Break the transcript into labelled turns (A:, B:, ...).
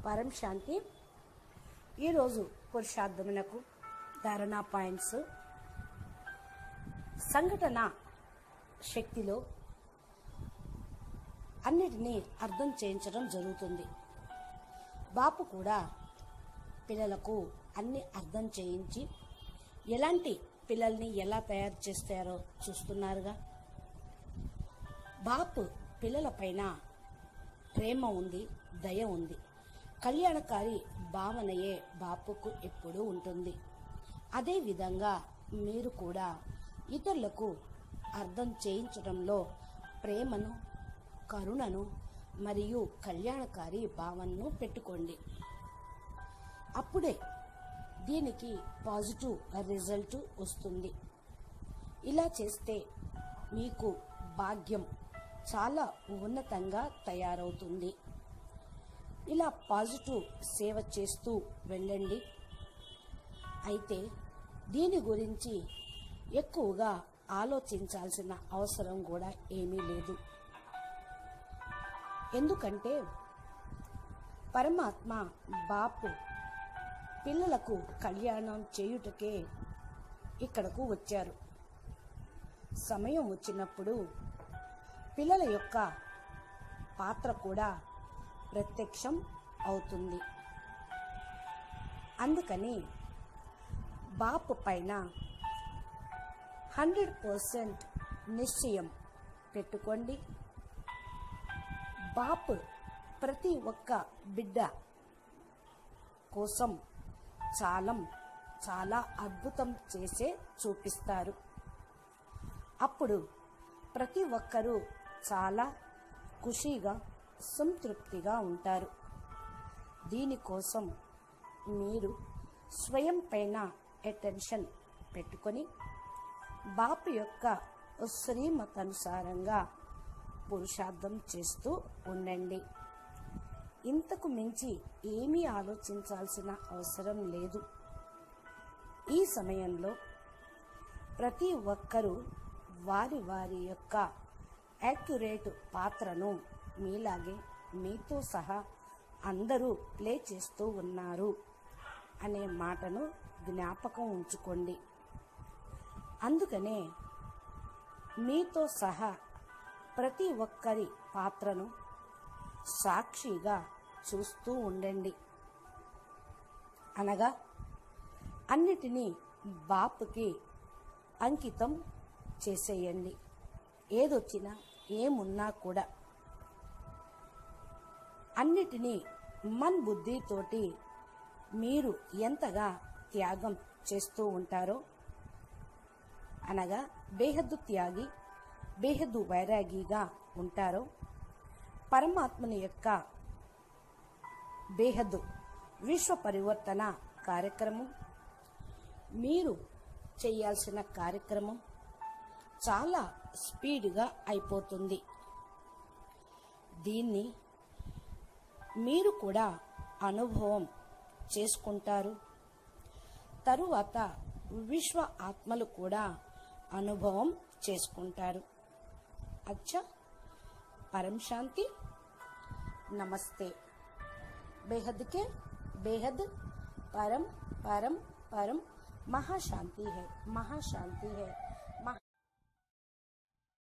A: పరం శాంతి. ఈరోజు పురుషార్థమునకు ధారణా పాయింట్స్. సంఘటన శక్తిలో అన్నిటినీ అర్థం చేయించడం జరుగుతుంది. బాపు కూడా పిల్లలకు అన్ని అర్థం చేయించి ఎలాంటి పిల్లల్ని ఎలా తయారు చేస్తారో చూస్తున్నారుగా. బాపు పిల్లల పైన ప్రేమ ఉంది, దయ ఉంది. కళ్యాణకారి భావనయే బాపుకు ఎప్పుడూ ఉంటుంది. అదేవిధంగా మీరు కూడా ఇతరులకు అర్థం చేయించడంలో ప్రేమను, కరుణను మరియు కళ్యాణకారి భావనను పెట్టుకోండి. అప్పుడే దీనికి పాజిటివ్ రిజల్ట్ వస్తుంది. ఇలా చేస్తే మీకు భాగ్యం చాలా ఉన్నతంగా తయారవుతుంది. ఇలా పాజిటివ్ సేవ చేస్తూ వెళ్ళండి. అయితే దీని గురించి ఎక్కువగా ఆలోచించాల్సిన అవసరం కూడా ఏమీ లేదు. ఎందుకంటే పరమాత్మ బాపు పిల్లలకు కళ్యాణం చేయుటకే ఇక్కడకు వచ్చారు. సమయం వచ్చినప్పుడు పిల్లల యొక్క పాత్ర కూడా ప్రత్యక్షం అవుతుంది. అందుకని బాపు పైన 100% నిశ్చయం పెట్టుకోండి. బాపు ప్రతి ఒక్క బిడ్డ కోసం చాలా అద్భుతం చేసే చూపిస్తారు. అప్పుడు ప్రతి ఒక్కరూ చాలా ఖుషీగా, సంతృప్తిగా ఉంటారు. దీనికోసం మీరు స్వయం పైన అటెన్షన్ పెట్టుకొని బాపు యొక్క శ్రీమతానుసారంగా పురుషార్థం చేస్తూ ఉండండి. ఇంతకు మించి ఏమీ ఆలోచించాల్సిన అవసరం లేదు. ఈ సమయంలో ప్రతి ఒక్కరూ వారి వారి యొక్క యాక్యురేట్ పాత్రను మీలాగే మీతో సహా అందరూ ప్లే చేస్తూ ఉన్నారు అనే మాటను జ్ఞాపకం ఉంచుకోండి. అందుకనే మీతో సహా ప్రతి ఒక్కరి పాత్రను సాక్షిగా చూస్తూ ఉండండి. అనగా అన్నిటినీ బాపుకి అంకితం చేసేయండి. ఏదొచ్చినా ఏమున్నా కూడా అన్నిటినీ మన్ బుద్ధితోటి మీరు ఎంతగా త్యాగం చేస్తూ ఉంటారో, అనగా బేహద్దు త్యాగి, బేహద్దు వైరాగిగా ఉంటారో, పరమాత్మని యొక్క బేహద్దు విశ్వ పరివర్తన కార్యక్రమం, మీరు చేయాల్సిన కార్యక్రమం చాలా స్పీడ్గా అయిపోతుంది. దీన్ని మీరు కూడా అనుభవం చేసుకుంటారు. తరువాత విశ్వ ఆత్మలు కూడా అనుభవం చేసుకుంటారు. అచ్చా, పరం శాంతి. నమస్తే. बेहद के बेहद परम परम परम महाशांति है, महाशांति है.